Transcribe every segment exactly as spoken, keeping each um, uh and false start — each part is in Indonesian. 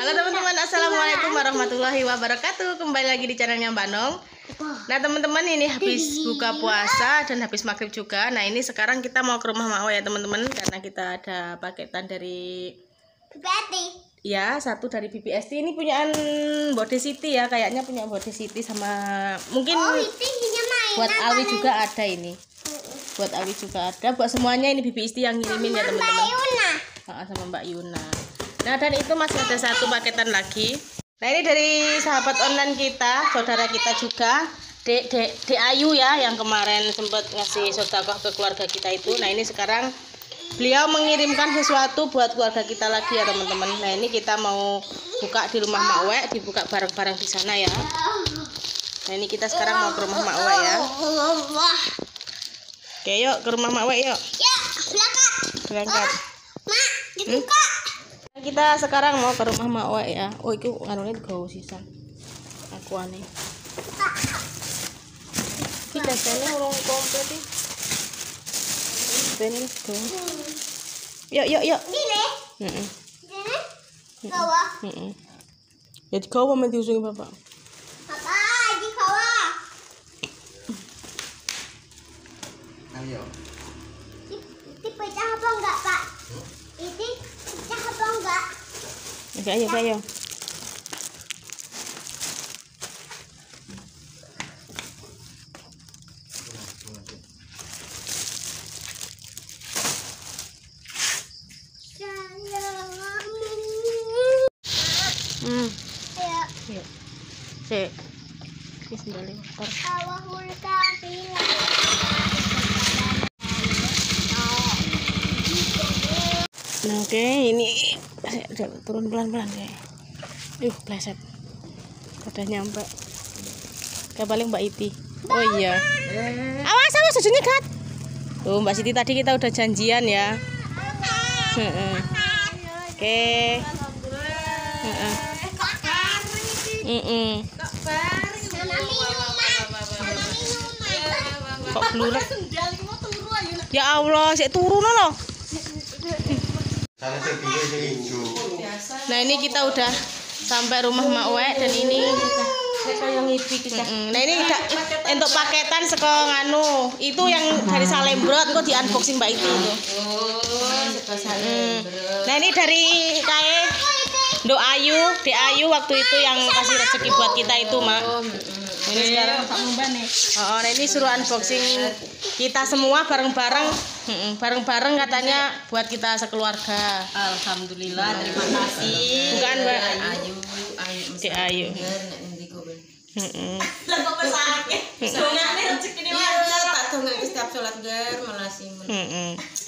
Halo teman-teman, assalamualaikum warahmatullahi wabarakatuh. Kembali lagi di channelnya Mbak Nong. Nah teman-teman, ini habis buka puasa dan habis maghrib juga. Nah ini sekarang kita mau ke rumah Mak ya teman-teman, karena kita ada paketan dari B P S T. Ya, satu dari B P S T. Ini punyaan Bode Siti ya, kayaknya punya Bode Siti sama mungkin Oh, itu mainan buat Alwi juga ada ini. Buat Alwi juga ada, buat semuanya ini B P S T yang ngirimin ya teman-teman. Mbak Yuna. Ah, sama Mbak Yuna. Nah dan itu masih ada satu paketan lagi. Nah ini dari sahabat online kita, saudara kita juga, Dek Dek Dek Ayu ya, yang kemarin sempat ngasih sedekah ke keluarga kita itu. Nah ini sekarang beliau mengirimkan sesuatu buat keluarga kita lagi ya teman-teman. Nah ini kita mau buka di rumah Mak Wek, dibuka bareng-bareng di sana ya. Nah ini kita sekarang mau ke rumah Mak Wek ya. Oke yuk ke rumah Mak Wek yuk. Ya, berangkat. Berangkat. Mak, dibuka. Kita sekarang mau ke rumah Mak Wek ya. Oh itu anune digawa sisan. Aku aneh. Kita sini urung komplit iki. Ben go. Yuk yuk yuk. Ini. Heeh. Ini. Bawah. Heeh. Ya digawa men diusungi Bapak. Apa? Di bawah. Ayo. Ini pecah apa enggak, Pak? Ini pecah apa enggak? Oke, ayo, ayo. Hmm. Ya. Yuk. Sik. Wis ndale motor. Allahul kafir. Nah, oke, ini Ayo, turun pelan-pelan ya. Ih, pleset. Udah nyampe. Kayak paling Mbak Iti. Oh iya. Awas, awas ujungnya kat. Tuh, Mbak Siti tadi kita udah janjian ya. Heeh. Oke. Heeh. Heeh. Kok blurek? Ya Allah, sik turu loh. Nah ini kita udah sampai rumah Mak Wek dan ini nah ini untuk paketan seko nganu itu yang dari Salembrot kok di unboxing Mbak itu tuh. Nah ini dari kayak Dok Ayu, Dek Ayu waktu itu yang kasih rezeki buat kita itu Mak. Ini sekarang oh, nah ini suruh unboxing kita semua bareng-bareng, bareng-bareng katanya buat kita sekeluarga. Alhamdulillah, terima kasih. Bukan Mbak Ayu, Ayu, Dek Ayu. Heeh. Lah kok sakit. Dongane rezeki ini wajar. Tak dongake setiap salat ger melasi men. Heeh.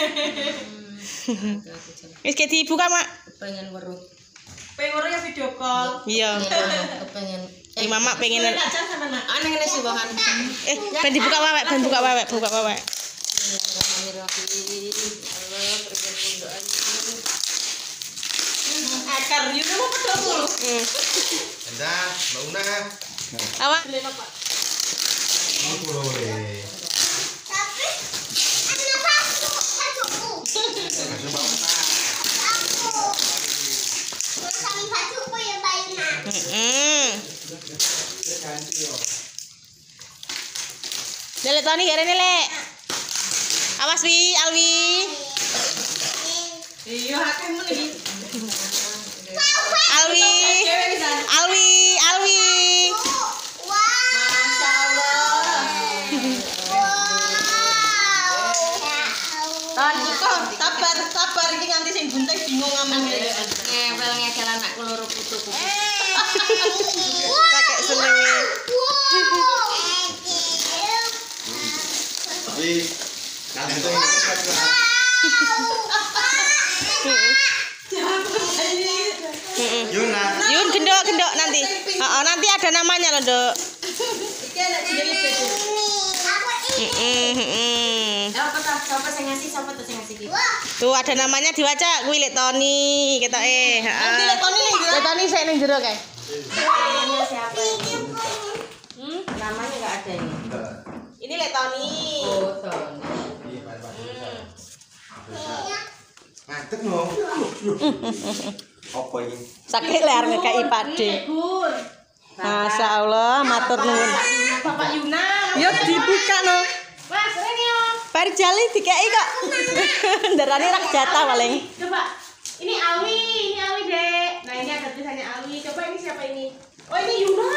Wis ke dibuka, Mak. Pengen weruh. Pengen orang yang video call. Iya. Kepengen. Eh, Mama pengen Aneh ngene sih bahan. Eh, ben dibuka Wawek, ben buka Wawek, buka Wawek. Bismillahirrahmanirrahim. Allah berikan pundokan. Akar yuk mau pedot dulu. Hmm. Endah, Mbak Una. Awak. Ini boleh. Tapi ada baju, bajuku. Masuk Mbak Una. Aku. Terus kami bajuku ya Mbak Yuna. Heeh. Lek Toni gak rene Lek. Awas Wi, Alwi. Iya, akeh men iki. Alwi. Alwi, Alwi. Wow. Masya Allah. Tan kok sabar, sabar iki nganti sing bunting bingung ngomong. Ngewel ngegel anakku loro putuku. Pakai senenge. Tapi nanti tuh Yuna. Yun gendok gendok nanti. Heeh, nanti ada namanya loh, Dok. Iki anak cilik iki. Heeh, heeh. Apa ta? Sapa sing ngasih, sapa tuh sing ngasih iki? Tuh ada namanya diwaca kuwi Lek Toni, ketok eh. Nanti Heeh. Lek Toni ning Lek Toni sik ning jero kae. namanya siapa ini? Hmm? Namanya enggak ada ini. Ini Lek Toni. Oh, Toni. Ngadeg no. Apa ini? Sakit leher ngekei Pakde. Masya Allah, matur nuwun. Bapak Yuna. Yo dibuka no. Mas, ini yo. Parjali dikei kok. Ndarane rak jatah paling. Coba. Ini Awi, ini Awi, Dek. Nah, ini ada tulisannya Awi. Coba ini siapa ini? Oh, ini Yuna.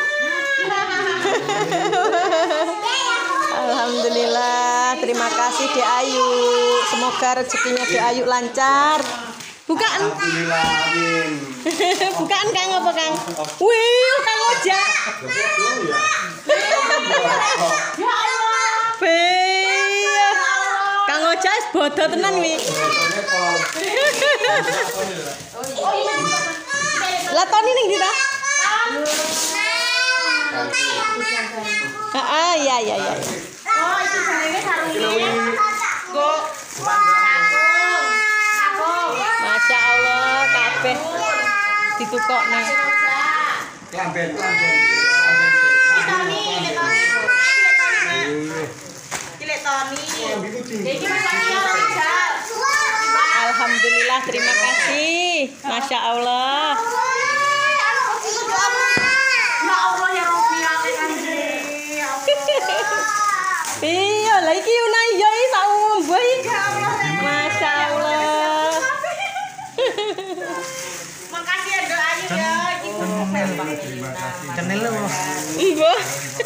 Alhamdulillah, terima kasih Dek Ayu. Semoga rezekinya Dek Ayu lancar. Bukaan. Alhamdulillah, amin. Bukaan Kang apa Kang? Wih, Kang Ojak. Ya Allah. Be. Kang Ojak wis bodoh tenan wi. Oh, iya. Lah Toni ning ndi ta? Heeh, iya iya iya. Oh, itu sarungnya sarungnya. Go. Masya Allah, kabeh ditukokne. Klamben, klamben. Toni, ini Toni. Cilik Toni. Iki Mas Toni ya. Alhamdulillah, terima kasih. Masya Allah. Ya Allah ya Rabbi ya Andre. Iya, lah iki Yuna iya iki sak umbuh iki. Masya Allah. Makasih ya doanya ya. Terima kasih. Kenal lo. Mbah.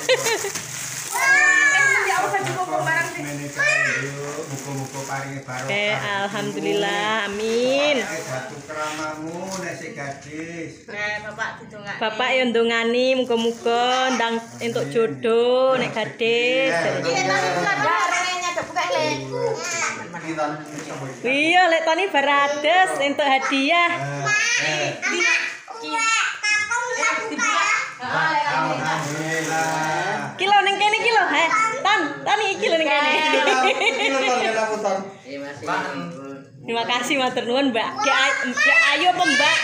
Ya Allah cukup barang sih. Muka-muka paringi barokah. Eh, alhamdulillah, amin. Satu keramamu nek sik gadis. Nah, Bapak ditungak. Bapak yo ndongani muga-muga ndang entuk jodoh nek gadis. Iya, lek Toni barades entuk hadiah. Alhamdulillah. Kilo ning kene kilo, he. Tan, Tani iki lho ning kene. Terima kasih matur nuwun, Mbak. Dek Ayu, Dek Ayu apa Mbak?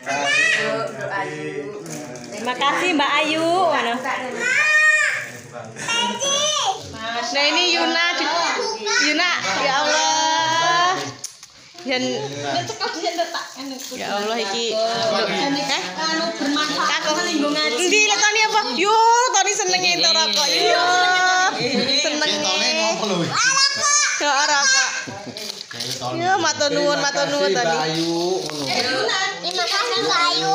Terima kasih Mbak Ayu. Mana? Nah ini Yuna, Yuna, ya Allah. Dan ya Allah iki eh anu bermanfaat lingkungan. Endi lek Toni apa? Yo, Toni seneng itu rokok. Yo. Seneng. Ya rokok. Ya matur nuwun, matur nuwun Toni. Terima kasih Mbak Ayu.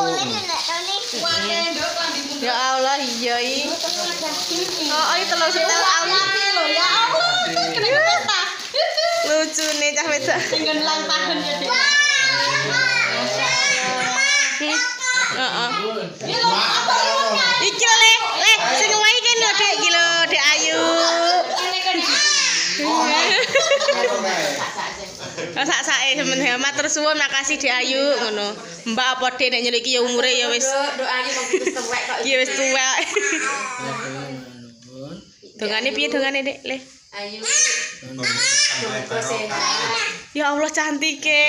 Ya Allah, iya iki. Oh, iki telur setel awi lho. Ya Allah, kena kepeta. Lucu nih cah wedok. Sing ulang tahun ya, Dik. Heeh. Iki le, le sing wae kene lho, Dek, iki lho, Dek Ayu. Sak-sake semen matur suwun, makasih Dek Ayu ngono. Mbak apa Dek nek nyeliki ya umure ya wis. Doanya kok putus tuwek kok. Iya wis tuwek. Dongane piye dongane, Dek? Le. Ayu. Ya Allah cantike.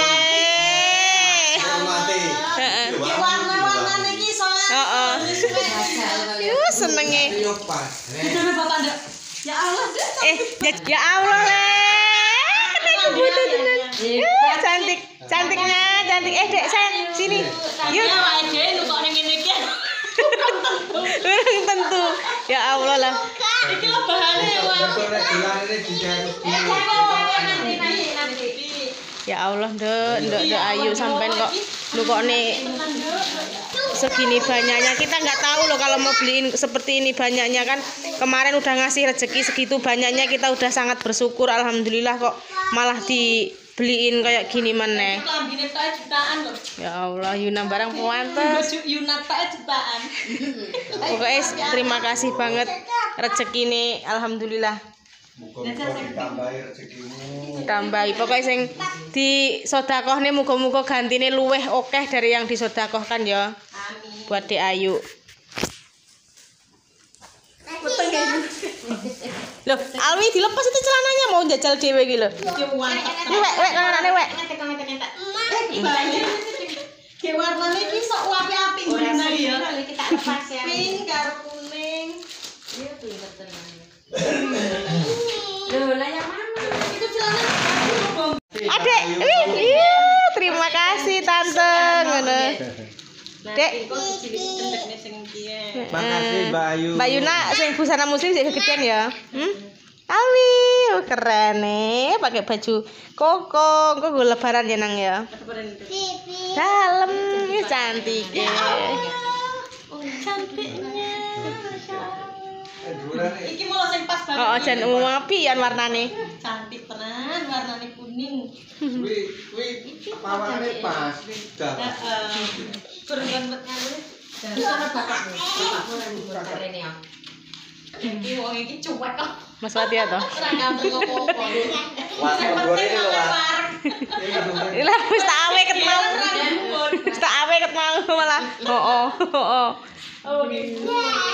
Heeh. Warna-warna iki soalnya. Heeh. Yo senenge. Ya Allah, Eh, ya, ya Allah le. Aku butuh tenan. Yuh, cantik, cantiknya, cantik. Eh, Dek, sayang, sini. Yuk. Urung tentu. Ya Allah lah. iki lho bahane Ya Allah, Nduk, Nduk, Nduk Ayu sampean kok nukokne segini banyaknya. Kita nggak tahu loh kalau mau beliin seperti ini banyaknya kan. Kemarin udah ngasih rezeki segitu banyaknya, kita udah sangat bersyukur. Alhamdulillah kok malah dibeliin kayak gini meneh. Ya Allah, Yuna barang pantes. Yuna tak jutaan. Pokoknya terima kasih banget rezeki ini, alhamdulillah. Muga-muga ditambahi rezekimu. Tambahi pokoknya sing di sodakohne muga-muga gantine luweh okeh dari yang disodakohkan ya. Amin. Buat Dek Ayu. Loh, Alwi dilepas itu celananya mau jajal dhewe iki lho. Wek, wek kanane wek. Ki warnane iki sok apik-apik ngene ya. Kita lepas ya. Pink karo kuning. Iya, pinter tenan. Loh, lah yang mana? Itu celana Adek, wih, iya, terima kasih tante. Ngono. Dek. Makasih Mbak Ayu. Mbak Yuna sing busana muslim sing gedean ya. Hmm? Awi, oh, keren nih, pakai baju koko, kok gue lebaran ya nang ya. Pipi. Dalam, ya cantik ya. Cantiknya. Eh, duran nih. Iki mau sing pas banget. Oh, jan wapian warnane. Cantik tenan, warnane kuning. Wih, wih, pawarane pas. Dah. Heeh. Kurang banget ngene. Sana bapakmu. Bapakmu nang nggon rene ya. Iki wong iki cuek kok. Mas Fatia toh. Ora ganteng opo-opo. Wah, goreng lho, Wak. Lah wis tak awe ket mau. Wis tak awe ket mau malah. Heeh, heeh. Oh gitu.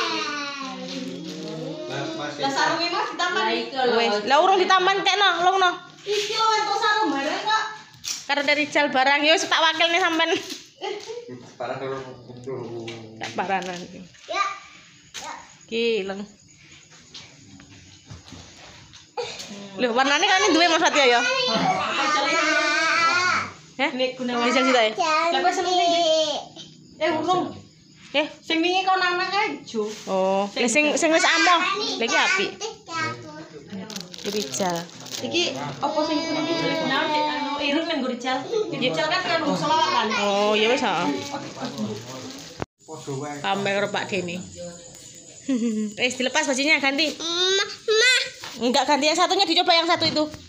Lah sarunge Mas ditampan iki lho. Wis, lah urung ditamban tekno, lungno. Iki lho entuk sarung bareng kok. Karena dari jal barang yo tak wakilne sampean. Parah kalau Tak paranan. Ya. Ki leng. Loh, warnane kan duwe Mas Fatia ya? Heh? Nek guna Dijal sita ya? Lah kok seneng iki? Eh urung. Eh, Sing wingi kok nang aja. oh, lah sing sing wis amoh. Lagi apik. Rijal. Iki apa sing kuning iki? Nah, anu irung nang Rijal. Rijal kan kan selawat kan. Oh, ya wis heeh. podo wae. Pamer karo Pak Deni. Eh, dilepas bajunya ganti. Ma, ma. Enggak ganti yang satunya, dicoba yang satu itu.